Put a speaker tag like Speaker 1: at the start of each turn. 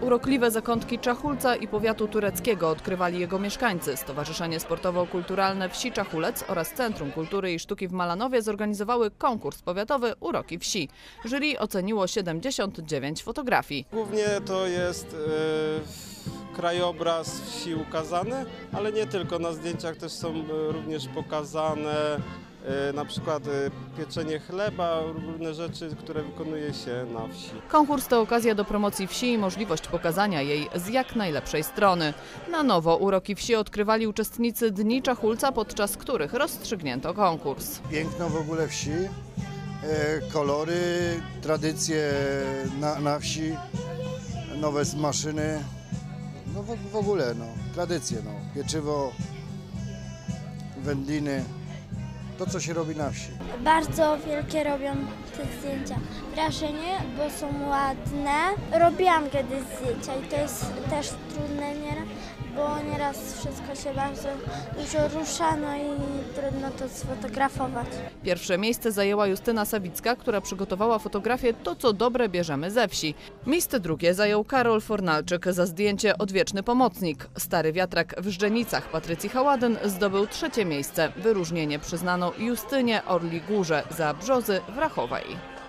Speaker 1: Urokliwe zakątki Czachulca i powiatu tureckiego odkrywali jego mieszkańcy. Stowarzyszenie Sportowo-Kulturalne Wsi Czachulec oraz Centrum Kultury i Sztuki w Malanowie zorganizowały konkurs powiatowy Uroki Wsi. Jury oceniło 79 fotografii.
Speaker 2: Głównie to jest krajobraz wsi ukazany, ale nie tylko. Na zdjęciach też są również pokazane na przykład pieczenie chleba, różne rzeczy, które wykonuje się na wsi.
Speaker 1: Konkurs to okazja do promocji wsi i możliwość pokazania jej z jak najlepszej strony. Na nowo Uroki Wsi odkrywali uczestnicy Dni Czachulca, podczas których rozstrzygnięto konkurs.
Speaker 3: Piękno w ogóle wsi, kolory, tradycje na wsi, nowe maszyny, no w ogóle tradycje, pieczywo, wędliny. To, co się robi na wsi.
Speaker 4: Bardzo wielkie robią te zdjęcia wrażenie, bo są ładne. Robiłam kiedyś zdjęcia i to jest też trudne nieraz, bo nieraz wszystko się bardzo dużo rusza, no i trudno to sfotografować.
Speaker 1: Pierwsze miejsce zajęła Justyna Sawicka, która przygotowała fotografię To, co dobre bierzemy ze wsi. Miejsce drugie zajął Karol Fornalczyk za zdjęcie Odwieczny pomocnik. Stary wiatrak w Żdżenicach Patrycji Haładyn zdobył trzecie miejsce. Wyróżnienie przyznano Justynie Orli Górze za brzozy w Rachowej.